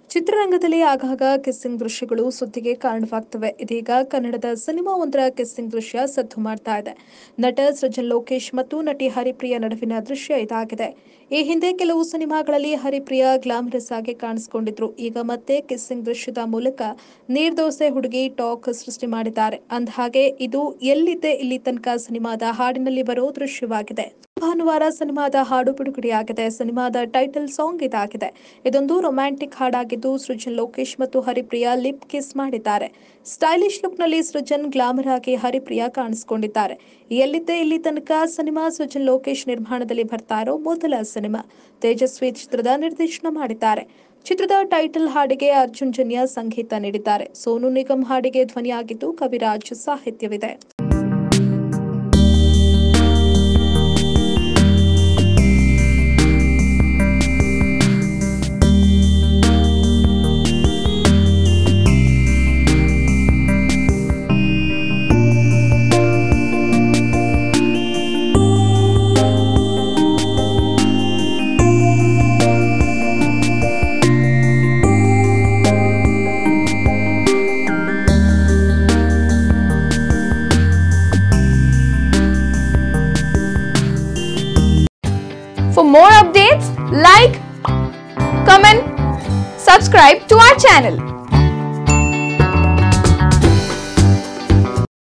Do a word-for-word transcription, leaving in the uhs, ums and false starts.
ಚಿತ್ರರಂಗದಲ್ಲಿ ಆಗಾಗ ಕಿಸ್ಸಿಂಗ್ ದೃಶ್ಯಗಳು ಸುದ್ದಿಗೆ ಕಾರಣವಾಗ್ತವೆ. ಇದೀಗ ಕನ್ನಡದ ಸಿನಿಮಾವೊಂದರ ಕಿಸ್ಸಿಂಗ್ ದೃಶ್ಯ ಸದ್ದು ಮಾಡ್ತಾ ಇದೆ. ನಟ ಸೃಜನ್ ಲೋಕೇಶ್ ಮತ್ತು ನಟಿ ಹರಿಪ್ರಿಯಾ ನಡುವಿನ ದೃಶ್ಯ ಇದಾಗಿದೆ. ಈ ಹಿಂದೆ ಕೆಲವು ಸಿನಿಮಾಗಳಲ್ಲಿ ಹರಿಪ್ರಿಯಾ ಗ್ಲಾಮರಸ್ ಆಗಿ ಕಾಣಿಸಿಕೊಂಡಿದ್ರು. ಈಗ ಮತ್ತೆ ಕಿಸ್ಸಿಂಗ್ ದೃಶ್ಯದ ಮೂಲಕ ನೀರ್ದೋಸೆ ಹುಡುಗಿ ಟಾಕ್ ಸೃಷ್ಟಿ ಮಾಡಿದ್ದಾರೆ. ಅಂದಹಾಗೆ ಇದು ಎಲ್ಲಿದ್ದೆ ಇಲ್ಲಿ ತನಕ ಸಿನಿಮಾದ ಹಾಡಿನಲ್ಲಿ ಬರೋ ದೃಶ್ಯವಾಗಿದೆ. ಭಾನುವಾರ ಸಿನಿಮಾದ ಹಾಡು ಬಿಡುಗಡೆಯಾಗಿದೆ. ಸಿನಿಮಾದ ಟೈಟಲ್ ಸಾಂಗ್ ಇದಾಗಿದೆ. ಇದೊಂದು ರೊಮ್ಯಾಂಟಿಕ್ ಹಾಡಾಗಿದ್ದು ಸೃಜನ್ ಲೋಕೇಶ್ ಮತ್ತು ಹರಿಪ್ರಿಯಾ ಲಿಪ್ ಕಿಸ್ ಮಾಡಿದ್ದಾರೆ. ಸ್ಟೈಲಿಶ್ ಲುಕ್ನಲ್ಲಿ ಸೃಜನ್ ಗ್ಲಾಮರ್ ಆಗಿ ಹರಿಪ್ರಿಯಾ ಕಾಣಿಸಿಕೊಂಡಿದ್ದಾರೆ. ಎಲ್ಲಿದ್ದೆ ಇಲ್ಲಿ ತನಕ ಸಿನಿಮಾ ಸೃಜನ್ ಲೋಕೇಶ್ ನಿರ್ಮಾಣದಲ್ಲಿ ಬರ್ತಾ ಇರೋ ಮೊದಲ ಸಿನಿಮಾ. ತೇಜಸ್ವಿ ಚಿತ್ರದ ನಿರ್ದೇಶನ ಮಾಡಿದ್ದಾರೆ. ಚಿತ್ರದ ಟೈಟಲ್ ಹಾಡಿಗೆ ಅರ್ಜುನ್ ಜನ್ಯ ಸಂಗೀತ ನೀಡಿದ್ದಾರೆ. ಸೋನು ನಿಗಮ್ ಹಾಡಿಗೆ ಧ್ವನಿಯಾಗಿದ್ದು Kaviraj ಸಾಹಿತ್ಯವಿದೆ. For more updates, like, comment, subscribe to our channel.